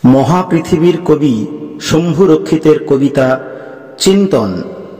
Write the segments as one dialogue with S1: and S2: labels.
S1: মহাপৃথিবীর কবি শম্ভু রক্ষিতের কবিতা চিন্তন।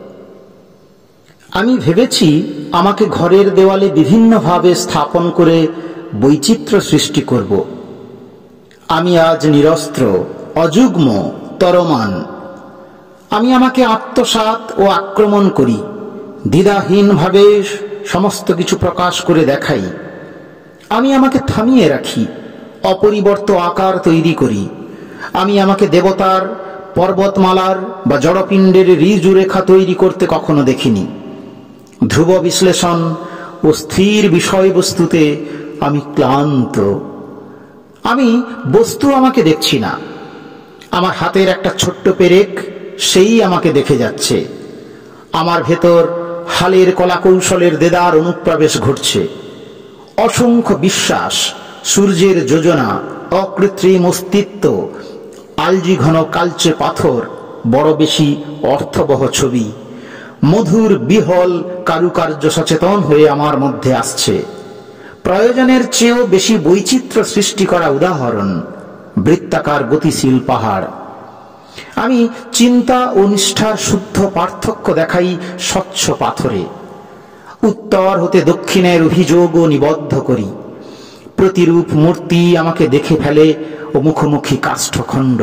S1: আমি ভেবেছি আমাকে ঘরের দেওয়ালে বিভিন্নভাবে স্থাপন করে বৈচিত্র্য সৃষ্টি করব। আমি আজ নিরস্ত্র, অযুগ্ম, তরমান। আমি আমাকে আত্মসাৎ ও আক্রমণ করি, দ্বিধাহীনভাবে সমস্ত কিছু প্রকাশ করে দেখাই। আমি আমাকে থামিয়ে রাখি, অপরিবর্ত আকার তৈরি করি। আমি আমাকে দেবতার, পর্বতমালার বা জড়পিণ্ডের ঋজুরেখা তৈরি করতে কখনো দেখিনি। ধ্রুব বিশ্লেষণ ও স্থির বিষয়বস্তুতে আমি ক্লান্ত। আমি বস্তু আমাকে দেখছি না। আমার হাতের একটা ছোট্ট পেরেক, সেই আমাকে দেখে যাচ্ছে। আমার ভেতর হালের কলাকৌশলের দেদার অনুপ্রবেশ ঘটছে। অসংখ্য বিশ্বাস, সূর্যের যোজনা, অকৃত্রিম অস্তিত্ব, আলজি ঘন কালচে পাথর, বড় বেশি অর্থবহ ছবি, মধুর বিহল কারুকার্য সচেতন হয়ে আমার মধ্যে আসছে। প্রয়োজনের চেয়েও বেশি বৈচিত্র্য সৃষ্টি করা উদাহরণ, বৃত্তাকার গতিশীল পাহাড়। আমি চিন্তা ও নিষ্ঠার শুদ্ধ পার্থক্য দেখাই স্বচ্ছ পাথরে। উত্তর হতে দক্ষিণের অভিযোগও নিবদ্ধ করি। প্রতিরূপ মূর্তি আমাকে দেখে ফেলে ও মুখোমুখি কাষ্ঠখণ্ড।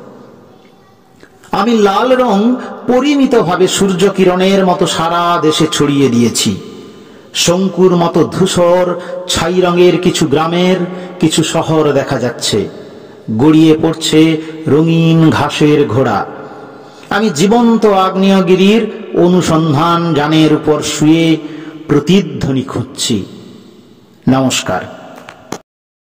S1: আমি লাল রং পরিমিতভাবে সূর্যকিরণের মতো সারা দেশে ছড়িয়ে দিয়েছি। শঙ্কুর মতো ধূসর ছাই রঙের কিছু গ্রামের, কিছু শহর দেখা যাচ্ছে। গড়িয়ে পড়ছে রঙিন ঘাসের ঘোড়া। আমি জীবন্ত আগ্নেয়গিরির অনুসন্ধান যানের উপর শুয়ে প্রতিধ্বনি খুঁজছি। নমস্কার।